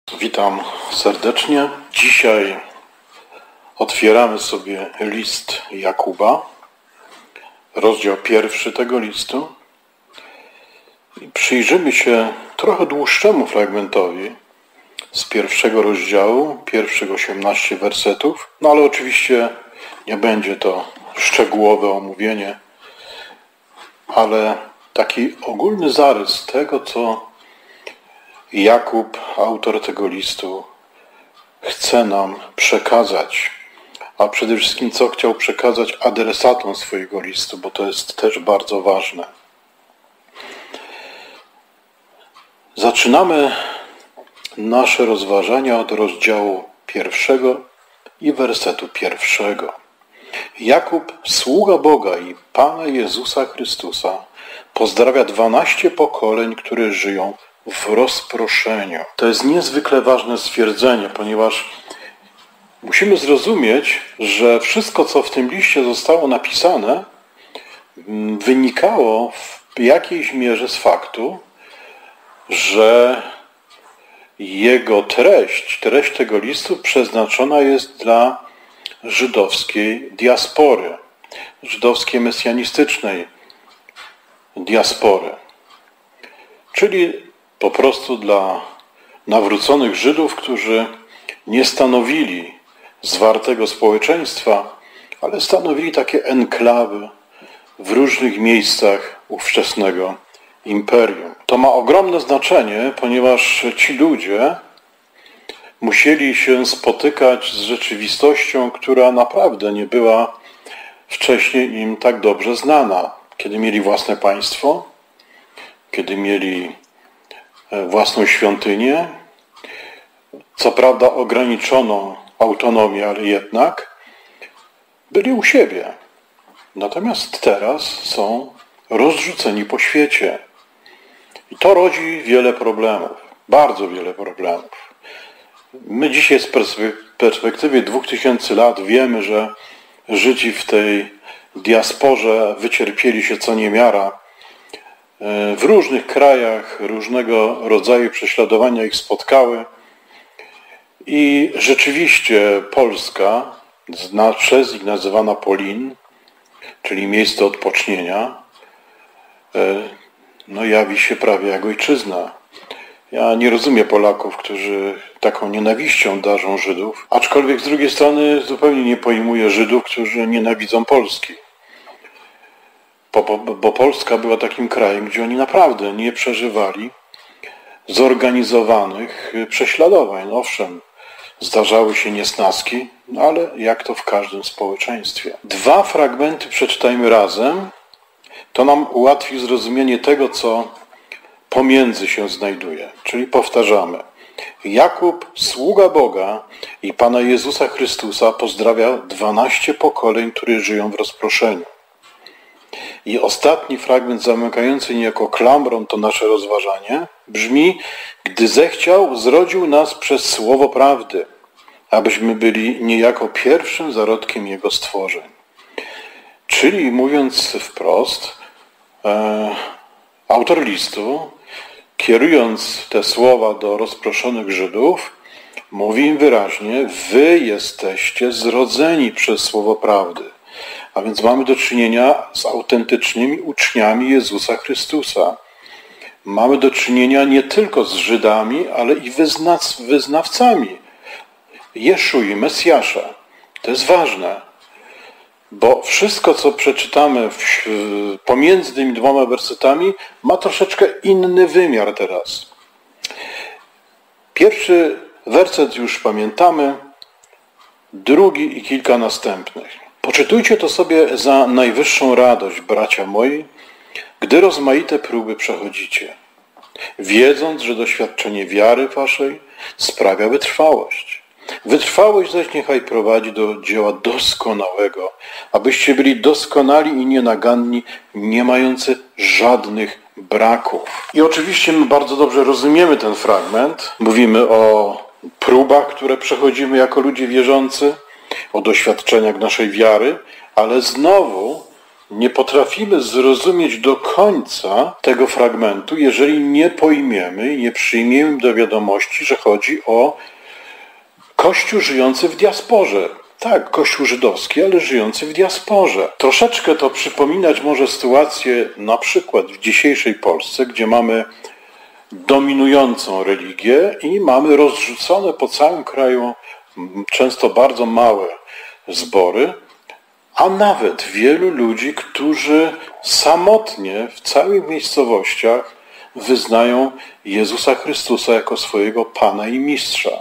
Witam serdecznie. Dzisiaj otwieramy sobie list Jakuba, rozdział 1 tego listu i przyjrzymy się trochę dłuższemu fragmentowi z pierwszego rozdziału, pierwszych 18 wersetów, ale oczywiście nie będzie to szczegółowe omówienie, ale taki ogólny zarys tego, co Jakub, autor tego listu, chce nam przekazać, a przede wszystkim co chciał przekazać adresatom swojego listu, bo to jest też bardzo ważne. Zaczynamy nasze rozważania od rozdziału 1 i wersetu 1. Jakub, sługa Boga i Pana Jezusa Chrystusa, pozdrawia 12 pokoleń, które żyją w rozproszeniu. To jest niezwykle ważne stwierdzenie, ponieważ musimy zrozumieć, że wszystko, co w tym liście zostało napisane, wynikało w jakiejś mierze z faktu, że jego treść tego listu przeznaczona jest dla żydowskiej diaspory, żydowskiej mesjanistycznej diaspory, czyli po prostu dla nawróconych Żydów, którzy nie stanowili zwartego społeczeństwa, ale stanowili takie enklawy w różnych miejscach ówczesnego imperium. To ma ogromne znaczenie, ponieważ ci ludzie musieli się spotykać z rzeczywistością, która naprawdę nie była wcześniej im tak dobrze znana. Kiedy mieli własne państwo, kiedy mieli własną świątynię, co prawda ograniczoną autonomię, ale jednak byli u siebie. Natomiast teraz są rozrzuceni po świecie. I to rodzi wiele problemów, bardzo wiele problemów. My dzisiaj z perspektywy 2000 lat wiemy, że Żydzi w tej diasporze wycierpieli się co niemiara. W różnych krajach różnego rodzaju prześladowania ich spotkały i rzeczywiście Polska, przez nich nazywana Polin, czyli miejsce odpocznienia, jawi się prawie jak ojczyzna. Ja nie rozumiem Polaków, którzy taką nienawiścią darzą Żydów, aczkolwiek z drugiej strony zupełnie nie pojmuję Żydów, którzy nienawidzą Polski. Bo Polska była takim krajem, gdzie oni naprawdę nie przeżywali zorganizowanych prześladowań. Owszem, zdarzały się niesnaski, ale jak to w każdym społeczeństwie. 2 fragmenty przeczytajmy razem. To nam ułatwi zrozumienie tego, co pomiędzy się znajduje. Czyli powtarzamy. Jakub, sługa Boga i Pana Jezusa Chrystusa, pozdrawia 12 pokoleń, które żyją w rozproszeniu. I ostatni fragment zamykający niejako klamrą to nasze rozważanie brzmi: gdy zechciał, zrodził nas przez słowo prawdy, abyśmy byli niejako pierwszym zarodkiem Jego stworzeń. Czyli mówiąc wprost, autor listu, kierując te słowa do rozproszonych Żydów, mówi im wyraźnie: wy jesteście zrodzeni przez słowo prawdy. A więc mamy do czynienia z autentycznymi uczniami Jezusa Chrystusa. Mamy do czynienia nie tylko z Żydami, ale i wyznawcami Jeszui, Mesjasza. To jest ważne, bo wszystko, co przeczytamy pomiędzy tymi 2 wersetami, ma troszeczkę inny wymiar teraz. 1 werset już pamiętamy, 2 i kilka następnych. Poczytujcie to sobie za najwyższą radość, bracia moi, gdy rozmaite próby przechodzicie, wiedząc, że doświadczenie wiary waszej sprawia wytrwałość. Wytrwałość zaś niechaj prowadzi do dzieła doskonałego, abyście byli doskonali i nienaganni, nie mający żadnych braków. I oczywiście my bardzo dobrze rozumiemy ten fragment. Mówimy o próbach, które przechodzimy jako ludzie wierzący, o doświadczeniach naszej wiary, ale znowu nie potrafimy zrozumieć do końca tego fragmentu, jeżeli nie pojmiemy i nie przyjmiemy do wiadomości, że chodzi o Kościół żyjący w diasporze. Tak, Kościół żydowski, ale żyjący w diasporze. Troszeczkę to przypominać może sytuację na przykład w dzisiejszej Polsce, gdzie mamy dominującą religię i mamy rozrzucone po całym kraju często bardzo małe zbory, a nawet wielu ludzi, którzy samotnie w całych miejscowościach wyznają Jezusa Chrystusa jako swojego Pana i Mistrza.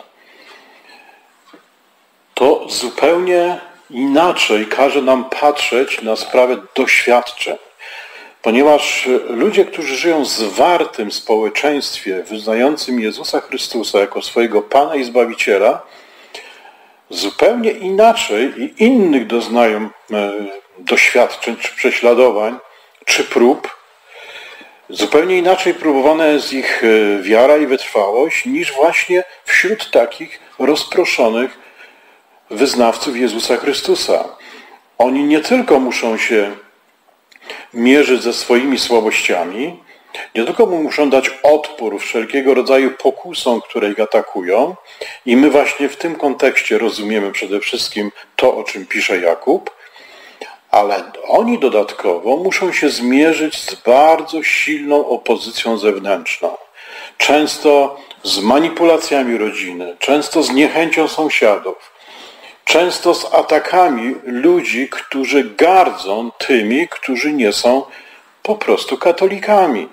To zupełnie inaczej każe nam patrzeć na sprawę doświadczeń, ponieważ ludzie, którzy żyją w zwartym społeczeństwie wyznającym Jezusa Chrystusa jako swojego Pana i Zbawiciela, zupełnie inaczej i innych doznają doświadczeń, czy prześladowań, czy prób. Zupełnie inaczej próbowana jest ich wiara i wytrwałość niż właśnie wśród takich rozproszonych wyznawców Jezusa Chrystusa. Oni nie tylko muszą się mierzyć ze swoimi słabościami, nie tylko muszą dać odpór wszelkiego rodzaju pokusom, które ich atakują, i my właśnie w tym kontekście rozumiemy przede wszystkim to, o czym pisze Jakub, ale oni dodatkowo muszą się zmierzyć z bardzo silną opozycją zewnętrzną. Często z manipulacjami rodziny, często z niechęcią sąsiadów, często z atakami ludzi, którzy gardzą tymi, którzy nie są po prostu katolikami.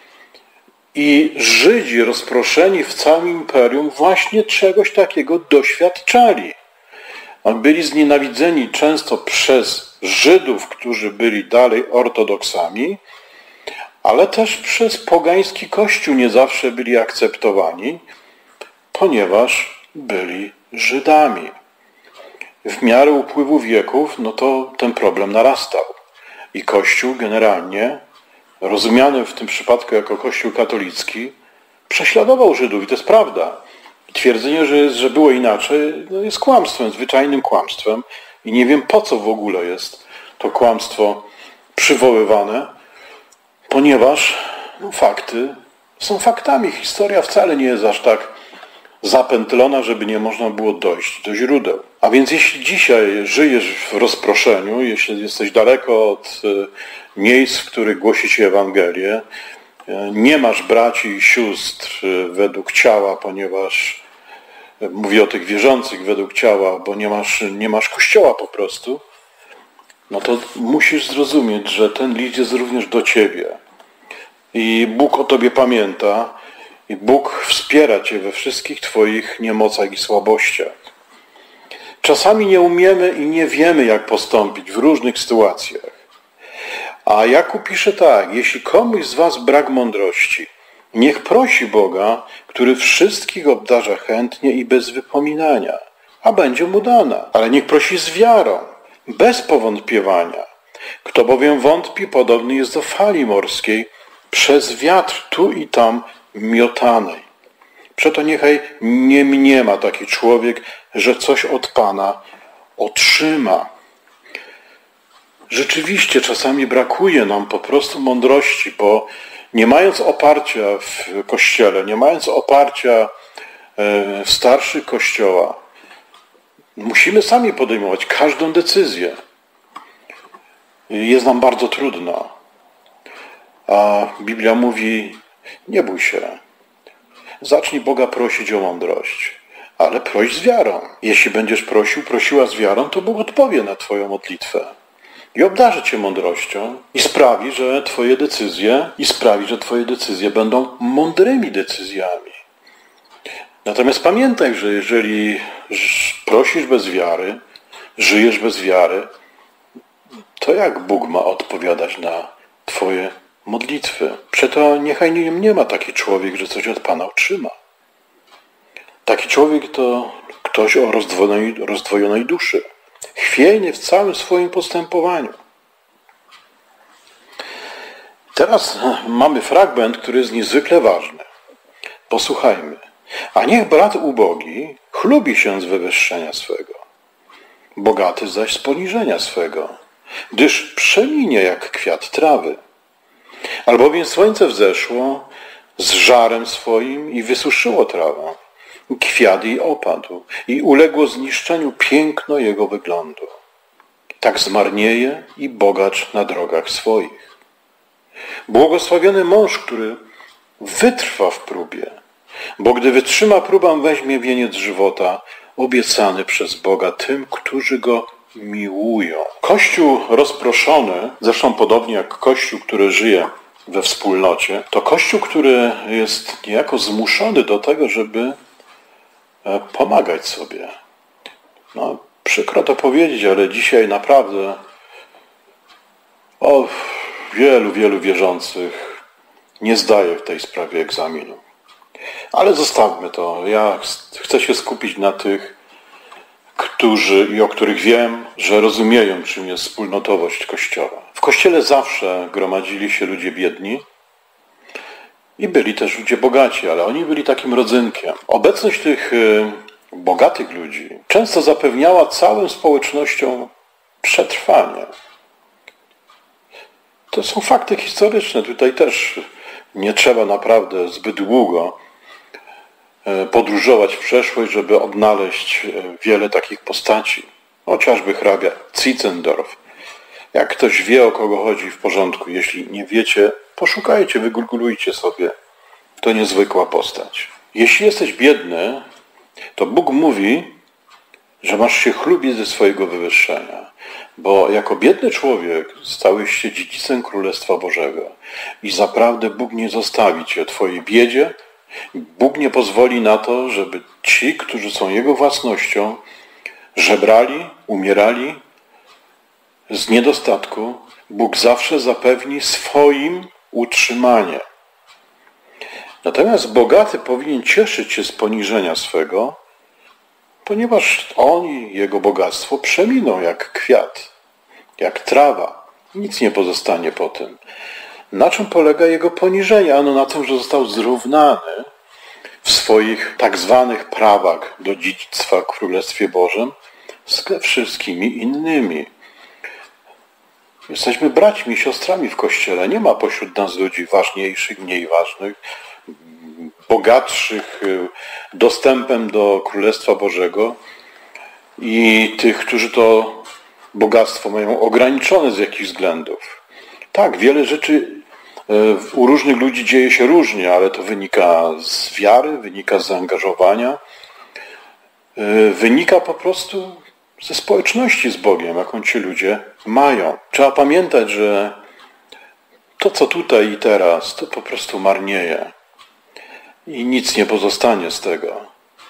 I Żydzi rozproszeni w całym imperium właśnie czegoś takiego doświadczali. Byli znienawidzeni często przez Żydów, którzy byli dalej ortodoksami, ale też przez pogański kościół nie zawsze byli akceptowani, ponieważ byli Żydami. W miarę upływu wieków, to ten problem narastał. I Kościół generalnie, rozumiany w tym przypadku jako Kościół katolicki, prześladował Żydów i to jest prawda. Twierdzenie, że było inaczej, jest kłamstwem, zwyczajnym kłamstwem i nie wiem, po co w ogóle jest to kłamstwo przywoływane, ponieważ fakty są faktami. Historia wcale nie jest aż tak zapętlona, żeby nie można było dojść do źródeł. A więc jeśli dzisiaj żyjesz w rozproszeniu, jeśli jesteś daleko od miejsc, w których głosi się Ewangelię, nie masz braci i sióstr według ciała, ponieważ mówię o tych wierzących według ciała, bo nie masz kościoła po prostu, to musisz zrozumieć, że ten list jest również do ciebie. I Bóg o tobie pamięta i Bóg wspiera cię we wszystkich twoich niemocach i słabościach. Czasami nie umiemy i nie wiemy, jak postąpić w różnych sytuacjach. A Jakub pisze tak: jeśli komuś z was brak mądrości, niech prosi Boga, który wszystkich obdarza chętnie i bez wypominania, a będzie mu dana. Ale niech prosi z wiarą, bez powątpiewania. Kto bowiem wątpi, podobny jest do fali morskiej, przez wiatr tu i tam miotanej. Przeto niechaj nie mniema taki człowiek, że coś od Pana otrzyma. Rzeczywiście czasami brakuje nam po prostu mądrości, bo nie mając oparcia w Kościele, nie mając oparcia w starszych Kościoła, musimy sami podejmować każdą decyzję. Jest nam bardzo trudno. A Biblia mówi: nie bój się. Zacznij Boga prosić o mądrość, ale proś z wiarą. Jeśli będziesz prosiła z wiarą, to Bóg odpowie na twoją modlitwę i obdarzy cię mądrością i sprawi, że twoje decyzje będą mądrymi decyzjami. Natomiast pamiętaj, że jeżeli prosisz bez wiary, żyjesz bez wiary, to jak Bóg ma odpowiadać na twoje modlitwy? Przeto niechaj nie ma taki człowiek, że coś od Pana otrzyma. Taki człowiek to ktoś o rozdwojonej duszy, chwiejny w całym swoim postępowaniu. Teraz mamy fragment, który jest niezwykle ważny. Posłuchajmy. A niech brat ubogi chlubi się z wywyższenia swego, bogaty zaś z poniżenia swego. gdyż przeminie jak kwiat trawy. Albowiem słońce wzeszło z żarem swoim i wysuszyło trawę. Kwiat jej opadł i uległo zniszczeniu piękno jego wyglądu. Tak zmarnieje i bogacz na drogach swoich. Błogosławiony mąż, który wytrwa w próbie, bo gdy wytrzyma próbę, weźmie wieniec żywota obiecany przez Boga tym, którzy go miłują. Kościół rozproszony, zresztą podobnie jak Kościół, który żyje we wspólnocie, to Kościół, który jest niejako zmuszony do tego, żeby pomagać sobie. No, przykro to powiedzieć, ale dzisiaj naprawdę wielu wierzących nie zdaje w tej sprawie egzaminu. Ale zostawmy to. Ja chcę się skupić na tych, którzy i o których wiem, że rozumieją, czym jest wspólnotowość Kościoła. W Kościele zawsze gromadzili się ludzie biedni i byli też ludzie bogaci, ale oni byli takim rodzynkiem. Obecność tych bogatych ludzi często zapewniała całym społecznościom przetrwanie. To są fakty historyczne. Tutaj też nie trzeba naprawdę zbyt długo podróżować w przeszłość, żeby odnaleźć wiele takich postaci. Chociażby hrabia Zinzendorf. Jak ktoś wie, o kogo chodzi, w porządku. Jeśli nie wiecie, poszukajcie, wygooglujcie sobie. To niezwykła postać. Jeśli jesteś biedny, to Bóg mówi, że masz się chlubić ze swojego wywyższenia. Bo jako biedny człowiek stałeś się dziedzicem Królestwa Bożego. I zaprawdę Bóg nie zostawi cię w twojej biedzie. Bóg nie pozwoli na to, żeby ci, którzy są Jego własnością, żebrali, umierali z niedostatku. Bóg zawsze zapewni swoim utrzymanie. Natomiast bogaty powinien cieszyć się z poniżenia swego, ponieważ on i jego bogactwo przeminą jak kwiat, jak trawa. Nic nie pozostanie po tym. Na czym polega jego poniżenie? Ano na tym, że został zrównany w swoich tak zwanych prawach do dziedzictwa w Królestwie Bożym z wszystkimi innymi. Jesteśmy braćmi i siostrami w Kościele. Nie ma pośród nas ludzi ważniejszych, mniej ważnych, bogatszych dostępem do Królestwa Bożego i tych, którzy to bogactwo mają ograniczone z jakichś względów. Tak, wiele rzeczy u różnych ludzi dzieje się różnie, ale to wynika z wiary, wynika z zaangażowania, wynika po prostu ze społeczności z Bogiem, jaką ci ludzie mają. Trzeba pamiętać, że to, co tutaj i teraz, to po prostu marnieje i nic nie pozostanie z tego.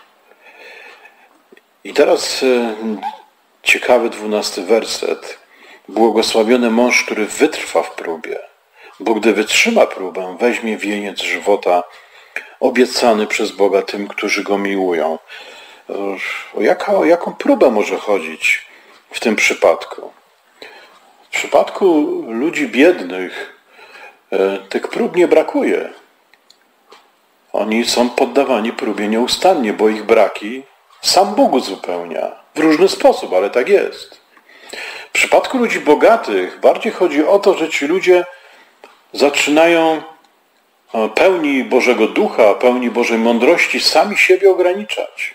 I teraz ciekawy 12 werset. Błogosławiony mąż, który wytrwa w próbie, bo gdy wytrzyma próbę, weźmie wieniec żywota obiecany przez Boga tym, którzy Go miłują. O jaką próbę może chodzić w tym przypadku? W przypadku ludzi biednych tych prób nie brakuje. Oni są poddawani próbie nieustannie, bo ich braki sam Bóg uzupełnia. W różny sposób, ale tak jest. W przypadku ludzi bogatych bardziej chodzi o to, że ci ludzie zaczynają pełni Bożego Ducha, pełni Bożej mądrości sami siebie ograniczać.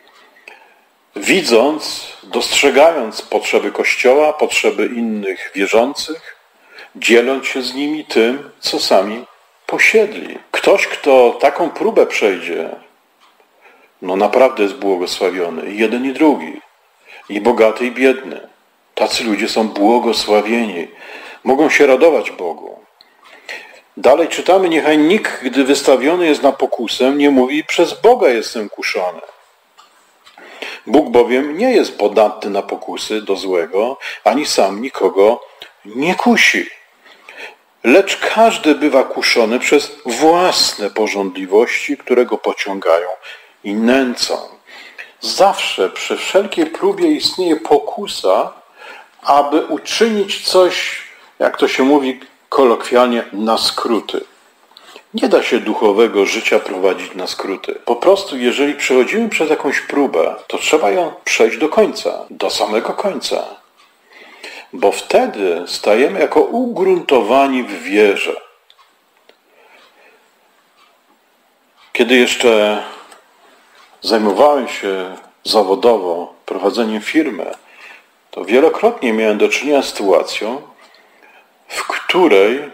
Widząc, dostrzegając potrzeby Kościoła, potrzeby innych wierzących, dzieląc się z nimi tym, co sami posiedli. Ktoś, kto taką próbę przejdzie, no naprawdę jest błogosławiony. I jeden, i drugi. I bogaty, i biedny. Tacy ludzie są błogosławieni. Mogą się radować Bogu. Dalej czytamy, niechaj nikt, gdy wystawiony jest na pokusę, nie mówi, przez Boga jestem kuszony. Bóg bowiem nie jest podatny na pokusy do złego, ani sam nikogo nie kusi. Lecz każdy bywa kuszony przez własne pożądliwości, które go pociągają i nęcą. Zawsze przy wszelkiej próbie istnieje pokusa, aby uczynić coś, jak to się mówi kolokwialnie, na skróty. Nie da się duchowego życia prowadzić na skróty. Po prostu, jeżeli przechodzimy przez jakąś próbę, to trzeba ją przejść do końca, do samego końca. bo wtedy stajemy jako ugruntowani w wierze. Kiedy jeszcze zajmowałem się zawodowo prowadzeniem firmy, to wielokrotnie miałem do czynienia z sytuacją, w której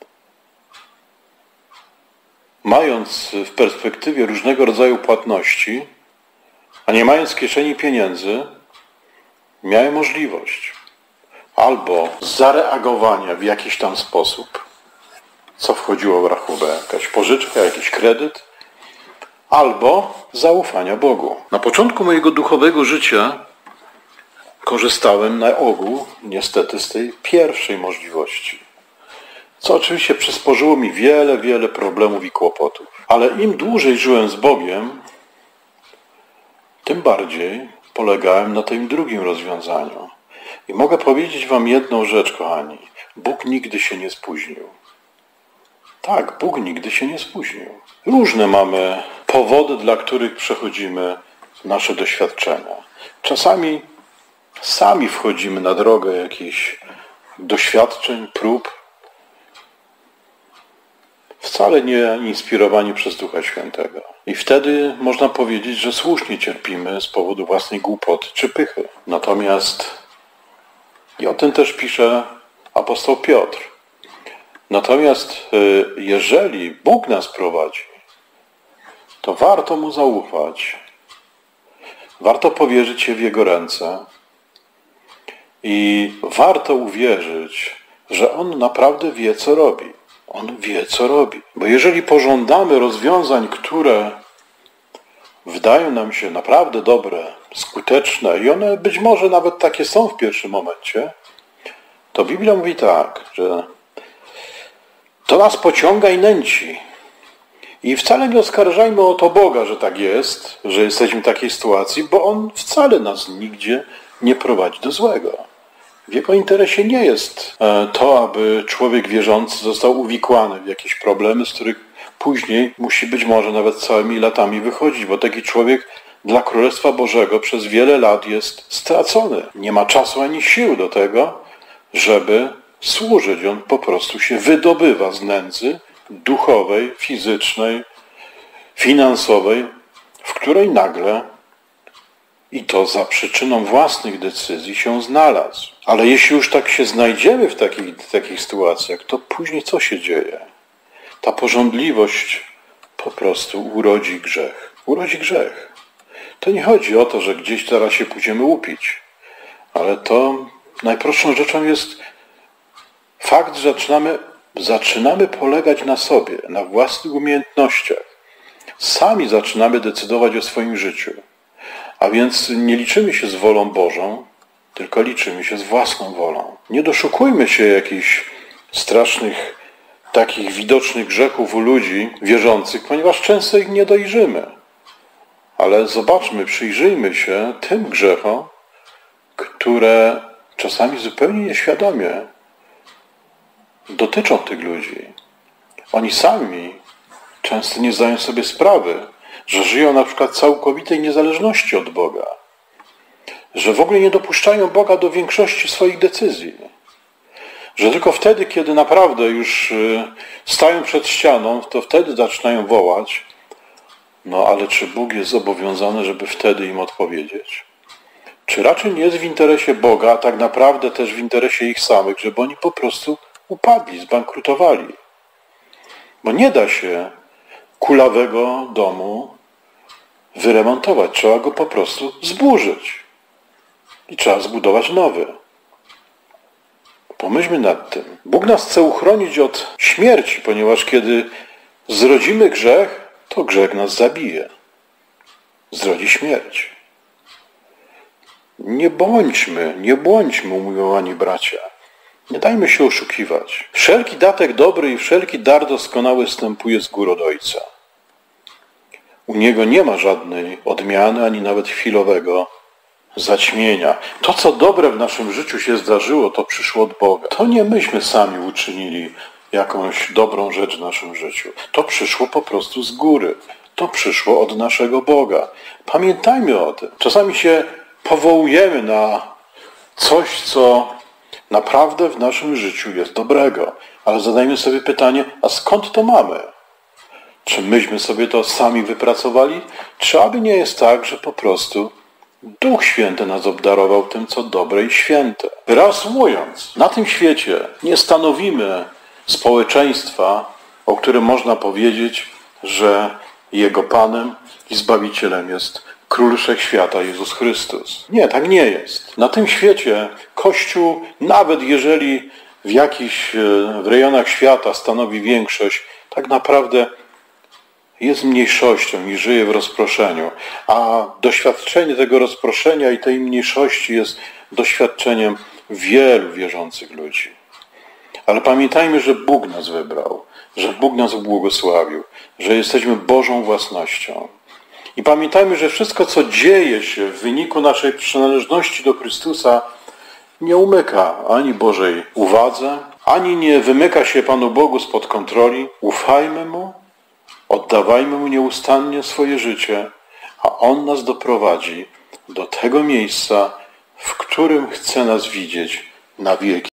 mając w perspektywie różnego rodzaju płatności, a nie mając w kieszeni pieniędzy, miałem możliwość albo zareagowania w jakiś tam sposób, co wchodziło w rachubę, jakaś pożyczka, jakiś kredyt, albo zaufania Bogu. Na początku mojego duchowego życia korzystałem na ogół, niestety, z tej pierwszej możliwości. Co oczywiście przysporzyło mi wiele problemów i kłopotów. Ale im dłużej żyłem z Bogiem, tym bardziej polegałem na tym drugim rozwiązaniu. I mogę powiedzieć wam jedną rzecz, kochani. Bóg nigdy się nie spóźnił. Tak, Bóg nigdy się nie spóźnił. Różne mamy powody, dla których przechodzimy nasze doświadczenia. Czasami sami wchodzimy na drogę jakichś doświadczeń, prób, wcale nie inspirowani przez Ducha Świętego. I wtedy można powiedzieć, że słusznie cierpimy z powodu własnej głupoty czy pychy. Natomiast, i o tym też pisze apostoł Piotr, natomiast jeżeli Bóg nas prowadzi, to warto Mu zaufać, warto powierzyć się w Jego ręce i warto uwierzyć, że On naprawdę wie, co robi. On wie, co robi. Bo jeżeli pożądamy rozwiązań, które wydają nam się naprawdę dobre, skuteczne i one być może nawet takie są w pierwszym momencie, to Biblia mówi tak, że to nas pociąga i nęci. I wcale nie oskarżajmy o to Boga, że tak jest, że jesteśmy w takiej sytuacji, bo On wcale nas nigdzie nie prowadzi do złego. W Jego interesie nie jest to, aby człowiek wierzący został uwikłany w jakieś problemy, z których później musi być może nawet całymi latami wychodzić, bo taki człowiek dla Królestwa Bożego przez wiele lat jest stracony. Nie ma czasu ani sił do tego, żeby służyć. On po prostu się wydobywa z nędzy duchowej, fizycznej, finansowej, w której nagle i to za przyczyną własnych decyzji się znalazł. Ale jeśli już tak się znajdziemy w takich sytuacjach, to później co się dzieje? Ta pożądliwość po prostu urodzi grzech. Urodzi grzech. To nie chodzi o to, że gdzieś teraz się pójdziemy upić, ale to najprostszą rzeczą jest fakt, że zaczynamy polegać na sobie, na własnych umiejętnościach. Sami zaczynamy decydować o swoim życiu. A więc nie liczymy się z wolą Bożą, tylko liczymy się z własną wolą. Nie doszukujmy się jakichś strasznych, takich widocznych grzechów u ludzi wierzących, ponieważ często ich nie dojrzymy. Ale zobaczmy, przyjrzyjmy się tym grzechom, które czasami zupełnie nieświadomie dotyczą tych ludzi. Oni sami często nie zdają sobie sprawy, że żyją na przykład w całkowitej niezależności od Boga, że w ogóle nie dopuszczają Boga do większości swoich decyzji, że tylko wtedy, kiedy naprawdę już stają przed ścianą, to wtedy zaczynają wołać, no ale czy Bóg jest zobowiązany, żeby wtedy im odpowiedzieć? Czy raczej nie jest w interesie Boga, a tak naprawdę też w interesie ich samych, żeby oni po prostu upadli, zbankrutowali? Bo nie da się kulawego domu wyremontować. Trzeba go po prostu zburzyć. I trzeba zbudować nowy. Pomyślmy nad tym. Bóg nas chce uchronić od śmierci, ponieważ kiedy zrodzimy grzech, to grzech nas zabije. Zrodzi śmierć. Nie bądźmy, umiłowani bracia. Nie dajmy się oszukiwać. Wszelki datek dobry i wszelki dar doskonały zstępuje z góry od Ojca. U Niego nie ma żadnej odmiany, ani nawet chwilowego zaćmienia. To, co dobre w naszym życiu się zdarzyło, to przyszło od Boga. To nie myśmy sami uczynili jakąś dobrą rzecz w naszym życiu. To przyszło po prostu z góry. To przyszło od naszego Boga. Pamiętajmy o tym. Czasami się powołujemy na coś, co naprawdę w naszym życiu jest dobrego. Ale zadajmy sobie pytanie, a skąd to mamy? Czy myśmy sobie to sami wypracowali? Czy aby nie jest tak, że po prostu Duch Święty nas obdarował tym, co dobre i święte? Reasumując, na tym świecie nie stanowimy społeczeństwa, o którym można powiedzieć, że jego Panem i Zbawicielem jest Król Wszechświata, Jezus Chrystus. Nie, tak nie jest. Na tym świecie Kościół, nawet jeżeli w rejonach świata stanowi większość, tak naprawdę jest mniejszością i żyje w rozproszeniu. A doświadczenie tego rozproszenia i tej mniejszości jest doświadczeniem wielu wierzących ludzi. Ale pamiętajmy, że Bóg nas wybrał, że Bóg nas błogosławił, że jesteśmy Bożą własnością. I pamiętajmy, że wszystko, co dzieje się w wyniku naszej przynależności do Chrystusa, nie umyka ani Bożej uwadze, ani nie wymyka się Panu Bogu spod kontroli. Ufajmy Mu, oddawajmy Mu nieustannie swoje życie, a On nas doprowadzi do tego miejsca, w którym chce nas widzieć na wieki.